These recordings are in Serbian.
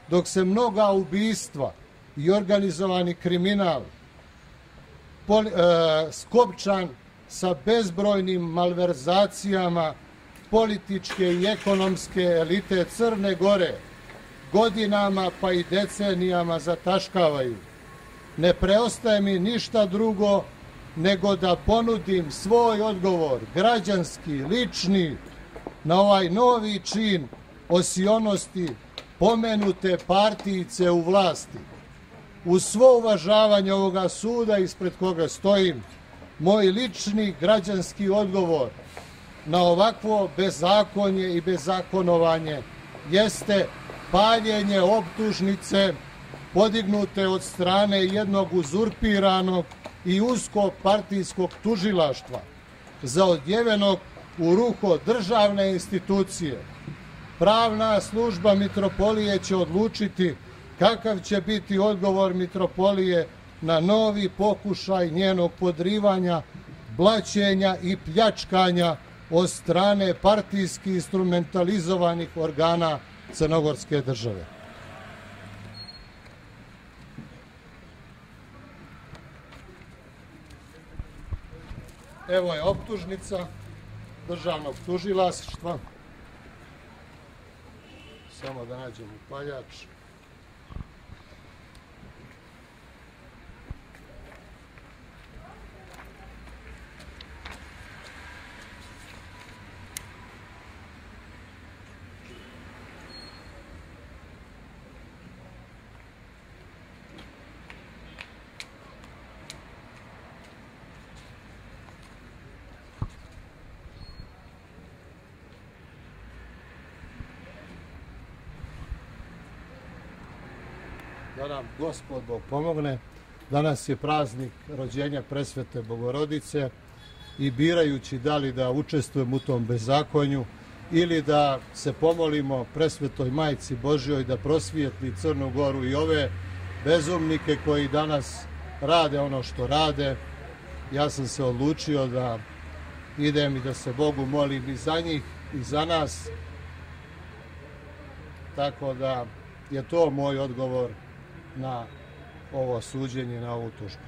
dok se mnoga ubistva i organizovani kriminal skopčan sa bezbrojnim malverzacijama političke i ekonomske elite Crne Gore godinama pa i decenijama zataškavaju. Ne preostaje mi ništa drugo nego da ponudim svoj odgovor, građanski, lični, na ovaj novi čin osionosti pomenute partijice u vlasti. Uz svo uvažavanje ovoga suda ispred koga stojim, moj lični građanski odgovor na ovakvo bezakonje i bezakonovanje jeste paljenje optužnice podignute od strane jednog uzurpiranog i usko partijskog tužilaštva, zaodjevenog u ruho državne institucije. Pravna služba Mitropolije će odlučiti kakav će biti odgovor Mitropolije na novi pokušaj njenog podrivanja, blaćenja i pljačkanja od strane partijski instrumentalizovanih organa crnogorske države. Evo je optužnica državnog tužilaštva. Samo da nađem upaljač. Da nam Gospod Bog pomogne. Danas je praznik rođenja Presvete Bogorodice i birajući da li da učestvujemo u tom bezakonju ili da se pomolimo Presvetoj Majci Božjoj da prosvijetli Crnu Goru i ove bezumnike koji danas rade ono što rade, ja sam se odlučio da idem i da se Bogu molim i za njih i za nas. Tako da je to moj odgovor na ovo suđenje, na ovu tužbu.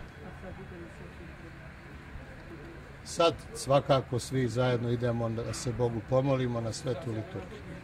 Sad svakako svi zajedno idemo da se Bogu pomolimo na svetu liturgiju.